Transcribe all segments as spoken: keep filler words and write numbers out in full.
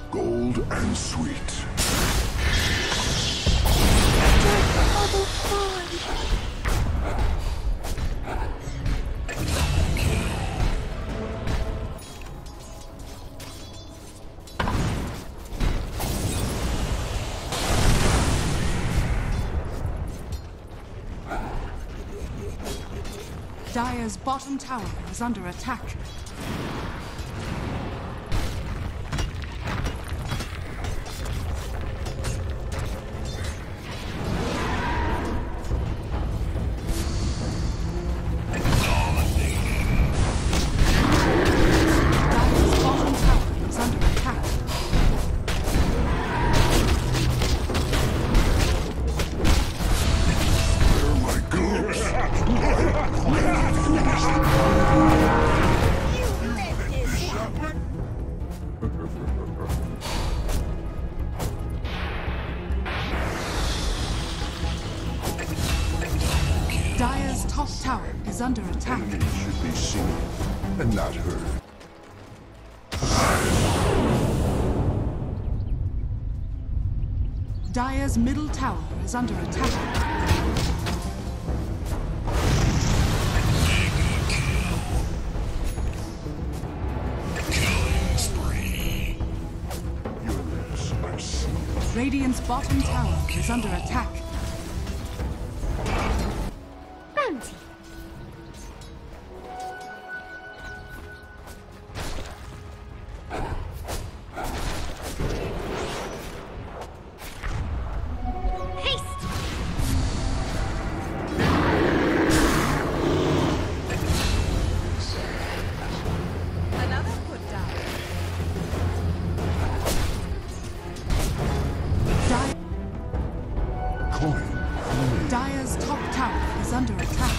Gold and sweet. Level five. Dire's bottom tower is under attack. Dire's top tower is under attack. Enemies should be seen and not heard. Dire's middle tower is under attack. Radiant's bottom tower is under attack. Bounty. Haste. Another put down. Dire's top tower is under attack.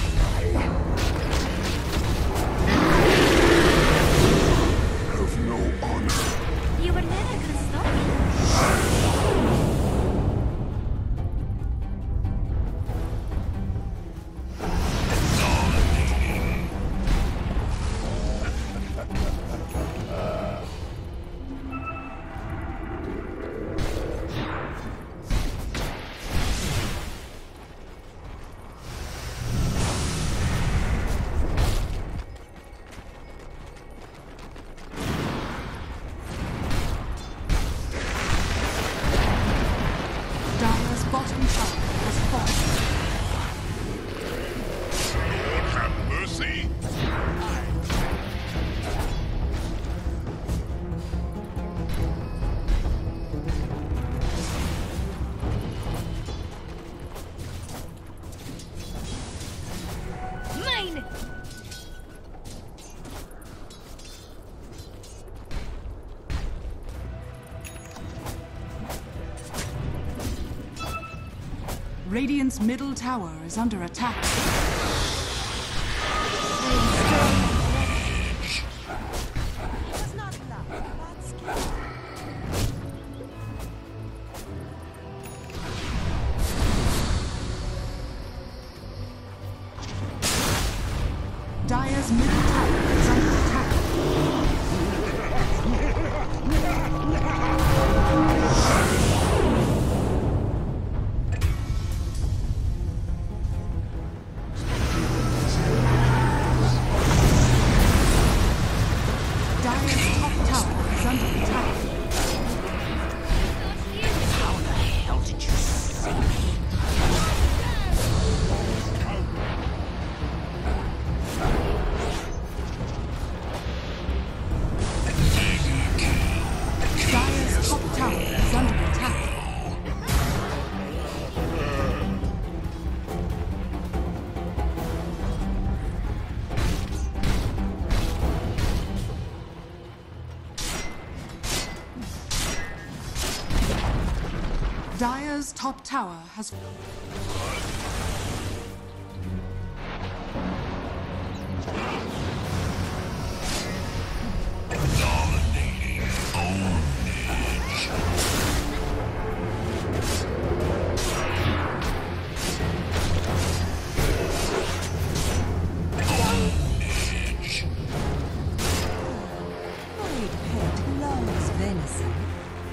Have no honor. You were never gonna stop me. Bottom tower has fallen. Lord have mercy. Mine. Radiant's middle tower is under attack. Does not love, but skill. Dire's middle tower is under attack. Dire's top tower is under attack. How the hell did you see me? Dire's top tower is under attack. Dire's top tower has... Dominating ownage. Void pet loves venison.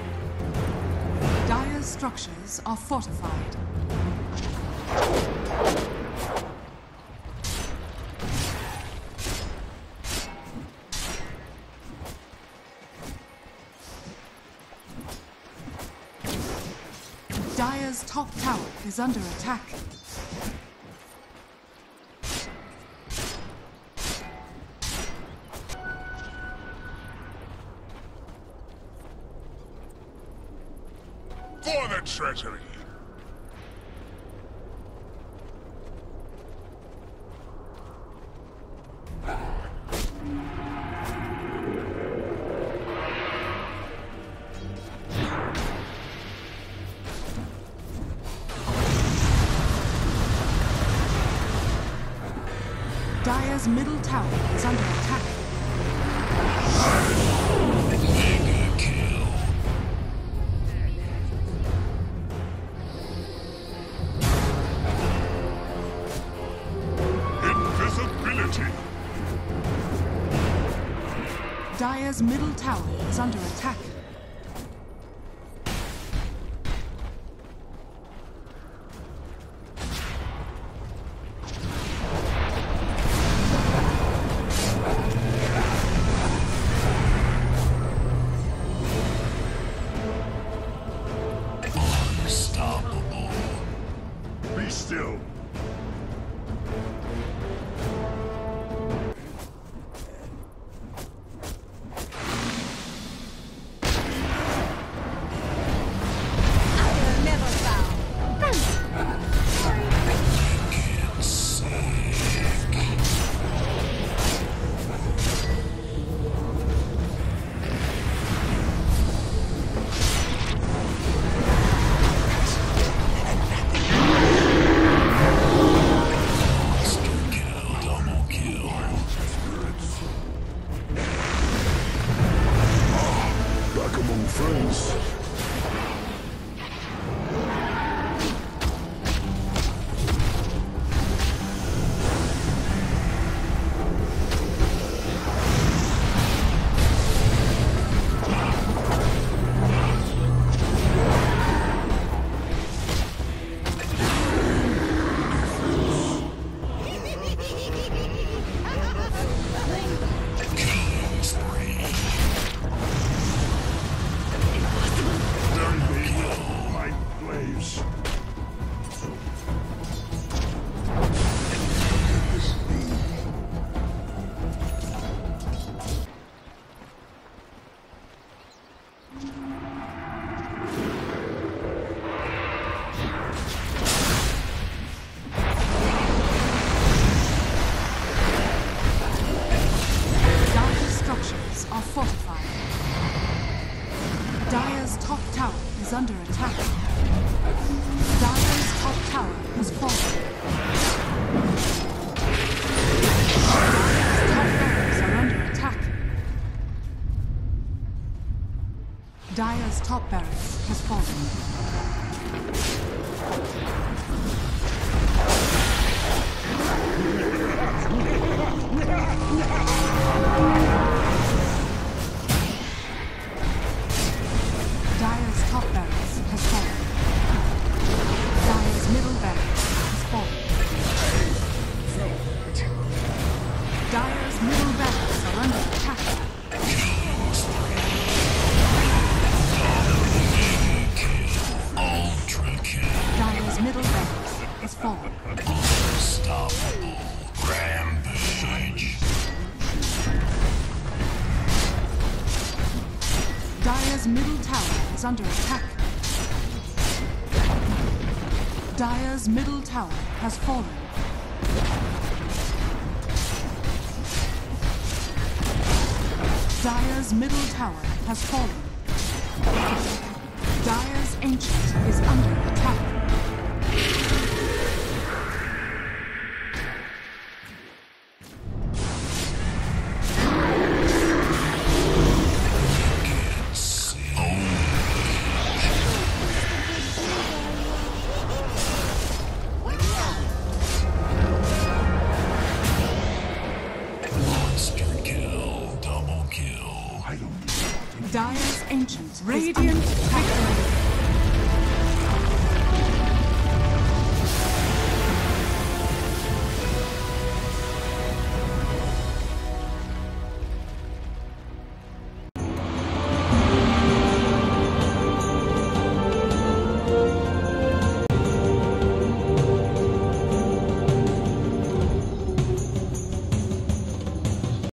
Dire's structures are fortified. Dire's top tower is under attack. For the treasury! Dire's middle tower is under attack. Mega kill. Invisibility. Dire's middle tower is under attack. Unstoppable. Be still. I'll never bow. Get sick. Monster kill, double kill. Back among friends. Killing spree. Burn me with my blaze. This be. Dire's structures are fortified. Dire's top tower is under attack. Dire's top tower has fallen. Dire's top barracks are under attack. Dire's top barracks has fallen. Dire's top barracks has fallen. Dire's middle barracks has fallen. Dire's middle barracks are under attack. Ultra kill. Dire's middle barracks has fallen. Unstoppable. Rampage. Dire's middle tower is under attack. Dire's middle tower has fallen. Dire's middle tower has fallen. Dire's ancient is under attack. Monster kill, double kill. I don't. Dire's ancient. Radiant victory.